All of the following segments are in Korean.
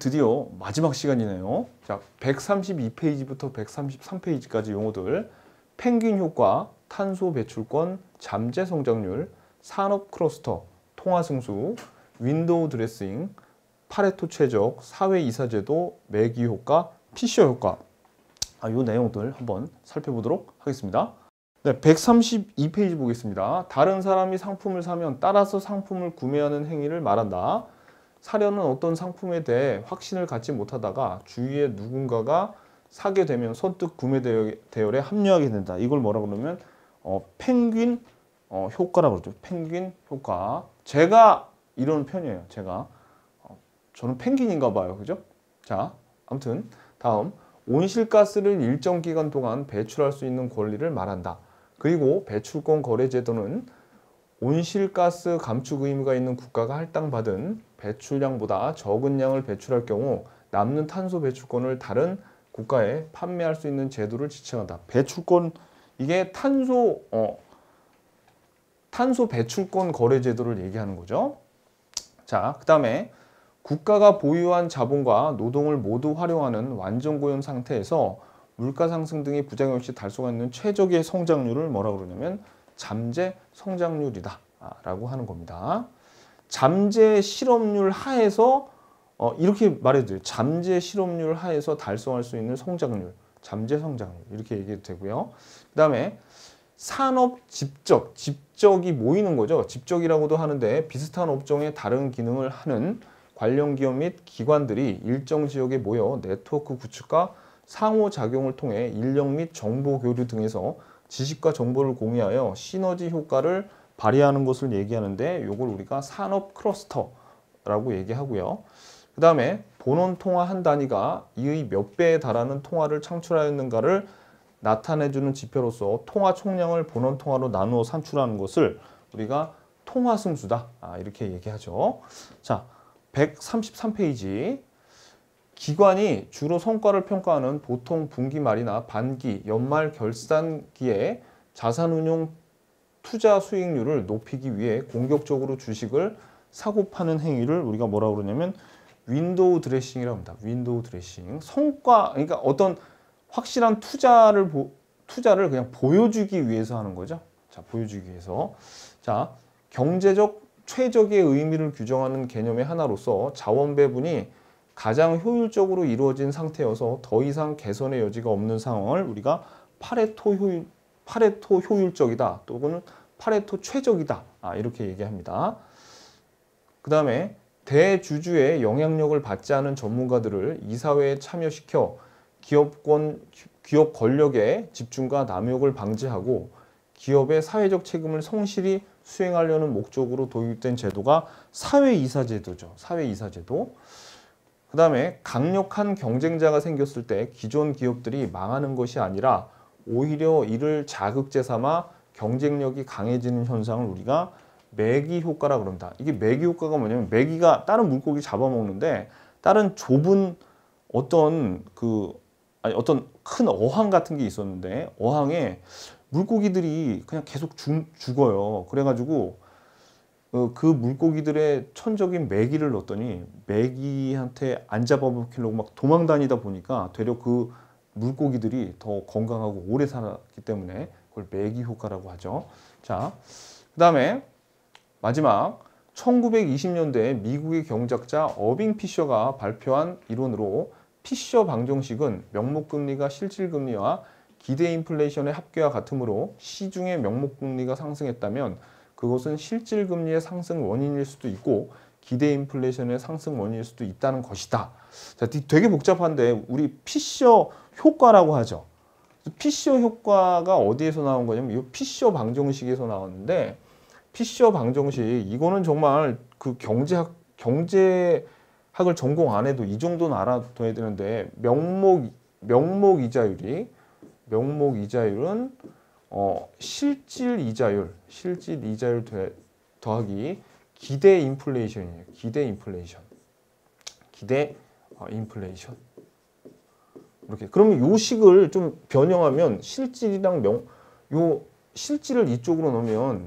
드디어 마지막 시간이네요. 자, 132페이지부터 133페이지까지 용어들. 펭귄 효과, 탄소 배출권, 잠재 성장률, 산업 클러스터, 통화 승수, 윈도우 드레싱, 파레토 최적, 사회 이사제도, 매기 효과, 피셔 효과. 이 내용들 한번 살펴보도록 하겠습니다. 네, 132페이지 보겠습니다. 다른 사람이 상품을 사면 따라서 상품을 구매하는 행위를 말한다. 사려는 어떤 상품에 대해 확신을 갖지 못하다가 주위에 누군가가 사게 되면 선뜻 구매 대열에 합류하게 된다. 이걸 뭐라고 그러면 펭귄 효과라고 그러죠. 펭귄 효과. 제가 이런 편이에요. 저는 펭귄인가 봐요. 그죠? 자, 아무튼 다음. 온실가스를 일정 기간 동안 배출할 수 있는 권리를 말한다. 그리고 배출권 거래 제도는 온실가스 감축 의무가 있는 국가가 할당받은 배출량보다 적은 양을 배출할 경우 남는 탄소 배출권을 다른 국가에 판매할 수 있는 제도를 지칭한다. 배출권, 이게 탄소 배출권 거래 제도를 얘기하는 거죠. 자, 그 다음에 국가가 보유한 자본과 노동을 모두 활용하는 완전 고용 상태에서 물가 상승 등의 부작용 없이 달성할 수 있는 최적의 성장률을 뭐라고 그러냐면 잠재 성장률이다 라고 하는 겁니다. 잠재 실업률 하에서 이렇게 말해도 돼요. 잠재 실업률 하에서 달성할 수 있는 성장률, 잠재 성장률 이렇게 얘기해도 되고요. 그 다음에 산업 집적이 모이는 거죠. 집적이라고도 하는데 비슷한 업종의 다른 기능을 하는 관련 기업 및 기관들이 일정 지역에 모여 네트워크 구축과 상호작용을 통해 인력 및 정보 교류 등에서 지식과 정보를 공유하여 시너지 효과를 발휘하는 것을 얘기하는데 이걸 우리가 산업 클러스터라고 얘기하고요. 그 다음에 본원 통화 한 단위가 이의 몇 배에 달하는 통화를 창출하였는가를 나타내주는 지표로서 통화 총량을 본원 통화로 나누어 산출하는 것을 우리가 통화 승수다 이렇게 얘기하죠. 자, 133페이지. 기관이 주로 성과를 평가하는 보통 분기 말이나 반기, 연말 결산기에 자산운용 투자 수익률을 높이기 위해 공격적으로 주식을 사고 파는 행위를 우리가 뭐라고 그러냐면 윈도우 드레싱이라고 합니다. 윈도우 드레싱. 성과, 그러니까 어떤 확실한 투자를 그냥 보여주기 위해서 하는 거죠. 자, 보여주기 위해서. 자, 경제적 최적의 의미를 규정하는 개념의 하나로서 자원 배분이 가장 효율적으로 이루어진 상태여서 더 이상 개선의 여지가 없는 상황을 우리가 파레토 효율적이다 또는 파레토 최적이다 이렇게 얘기합니다. 그 다음에 대주주의 영향력을 받지 않은 전문가들을 이사회에 참여시켜 기업 권력의 집중과 남용을 방지하고 기업의 사회적 책임을 성실히 수행하려는 목적으로 도입된 제도가 사회이사제도죠. 사회이사제도. 그 다음에 강력한 경쟁자가 생겼을 때 기존 기업들이 망하는 것이 아니라 오히려 이를 자극제 삼아 경쟁력이 강해지는 현상을 우리가 매기 효과라고 그럽니다. 이게 매기 효과가 뭐냐면 매기가 다른 물고기 잡아먹는데 다른 좁은 어떤 큰 어항 같은 게 있었는데 어항에 물고기들이 그냥 계속 죽어요. 그래가지고 그 물고기들의 천적인 매기를 넣었더니 매기한테 안 잡아먹히려고 막 도망 다니다 보니까 되려 그 물고기들이 더 건강하고 오래 살았기 때문에 그걸 매기 효과라고 하죠. 자, 그 다음에 마지막 1920년대 미국의 경제학자 어빙 피셔가 발표한 이론으로 피셔 방정식은 명목금리가 실질금리와 기대 인플레이션의 합계와 같으므로 시중의 명목금리가 상승했다면 그것은 실질금리의 상승 원인일 수도 있고 기대 인플레이션의 상승 원인일 수도 있다는 것이다. 자, 되게 복잡한데 우리 피셔 효과라고 하죠. 피셔 효과가 어디에서 나온 거냐면 이 피셔 방정식에서 나왔는데 피셔 방정식 이거는 정말 그 경제학을 전공 안 해도 이 정도는 알아둬야 되는데 명목 이자율은 실질 이자율 더하기 기대 인플레이션이에요. 기대 인플레이션. 이렇게. 그러면 요 식을 좀 변형하면 실질이랑 요 실질을 이쪽으로 넣으면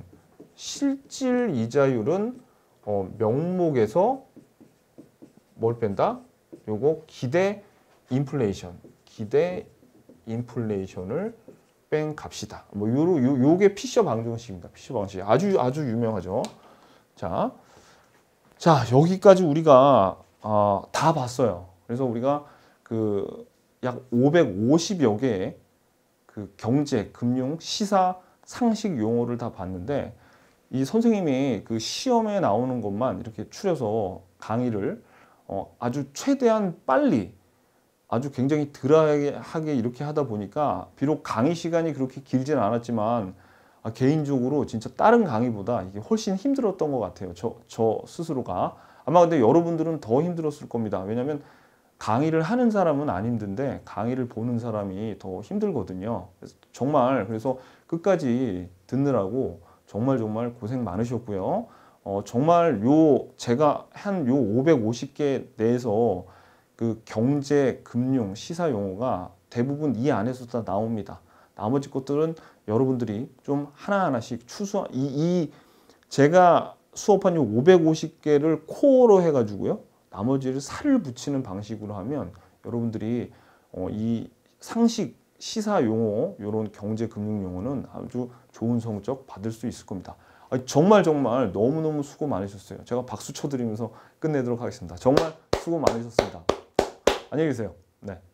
실질 이자율은 명목에서 뭘 뺀다? 요거 기대 인플레이션을 뺀 값이다. 뭐 요게 피셔 방정식입니다. 피셔 방정식 아주 유명하죠. 자 여기까지 우리가 다 봤어요. 그래서 우리가 그 약 550여 개의 그 경제, 금융, 시사, 상식 용어를 다 봤는데 이 선생님이 그 시험에 나오는 것만 이렇게 추려서 강의를 아주 최대한 빨리 아주 굉장히 드라이하게 이렇게 하다 보니까 비록 강의 시간이 그렇게 길지는 않았지만 개인적으로 진짜 다른 강의보다 이게 훨씬 힘들었던 것 같아요. 저 스스로가. 아마 근데 여러분들은 더 힘들었을 겁니다. 왜냐하면 강의를 하는 사람은 안 힘든데 강의를 보는 사람이 더 힘들거든요. 그래서 끝까지 듣느라고 정말 고생 많으셨고요. 정말 제가 한 요 550개 내에서 그 경제, 금융, 시사 용어가 대부분 이 안에서 다 나옵니다. 나머지 것들은 여러분들이 좀 하나하나씩 제가 수업한 요 550개를 코어로 해가지고요. 나머지를 살을 붙이는 방식으로 하면 여러분들이 이 상식, 시사 용어, 이런 경제, 금융 용어는 아주 좋은 성적 받을 수 있을 겁니다. 정말 너무너무 수고 많으셨어요. 제가 박수 쳐드리면서 끝내도록 하겠습니다. 정말 수고 많으셨습니다. 안녕히 계세요. 네.